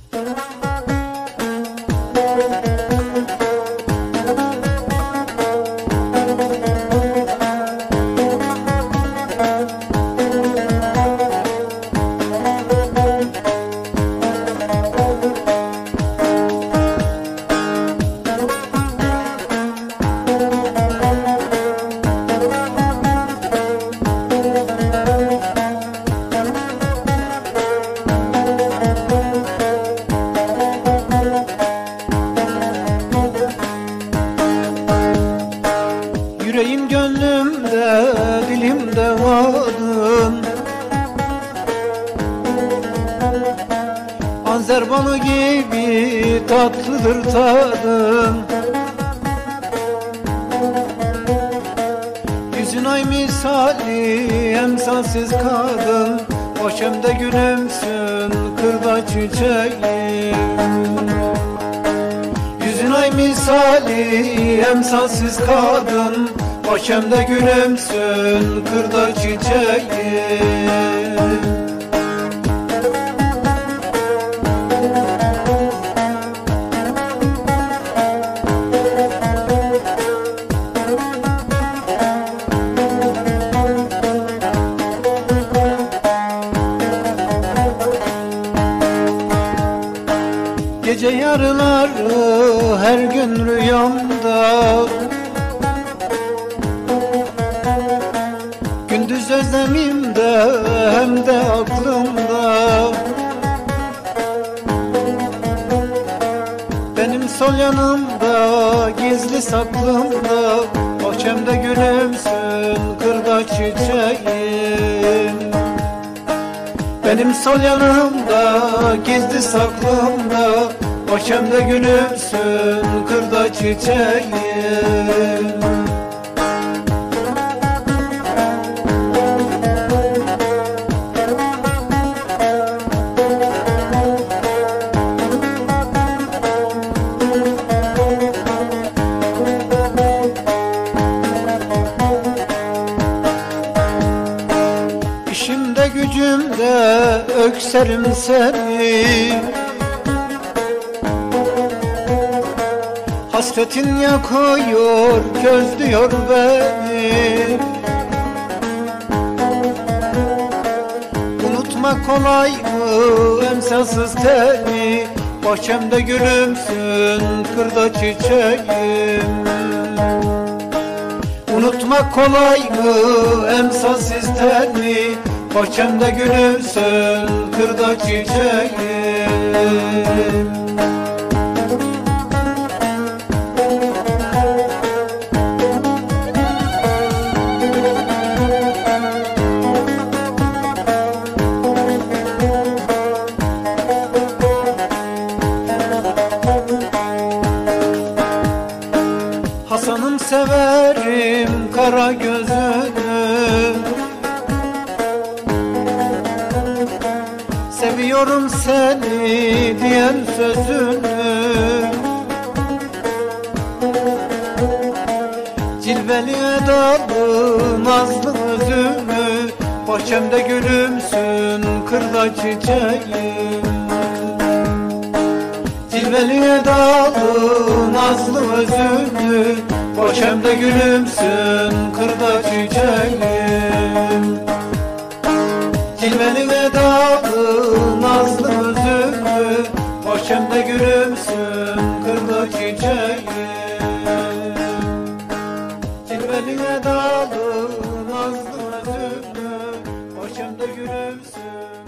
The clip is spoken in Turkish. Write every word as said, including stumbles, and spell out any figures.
Yüreğim gönlümde, dilimde vardın. Anzer balı gibi tatlıdır tadın. Yüzün ay misali emsalsiz kadın. Başımda gülümsün kırda çiçeğim. Yüzün ay misali emsalsiz kadın. Başımda gülümsün kırda çiçeğim. Gece yarıları her gün rüyamda, gündüz özlemimde hem de aklımda. Benim sol yanımda gizli saklımda, bahçemde gülümsün kırda çiçeğim. Benim sol yanımda gizli saklımda, bahçemde gülümsün kırda çiçeğim. İşimde gücümde ökserim seni, hasretin yakıyor, közlüyor beni. Unutmak kolay mı emsalsız teni, bahçemde gülümsün kırda çiçeğim. Unutmak kolay mı emsalsiz teni, bahçemde gülümsün kırda çiçeğim. Hasan'ım severim kara gözünü, seviyorum seni diyen sözünü. Cilveli edalı nazlı özünü, bahçemde gülümsün kırda çiçeğim. Cilveli edalı nazlı özünü, bahçemde gülümsün kırda çiçeğim. Cilveli edalı nazlı özünü, bahçemde gülümsün kırda çiçeğim. Cilveli edalı nazlı özünü, bahçemde gülümsün.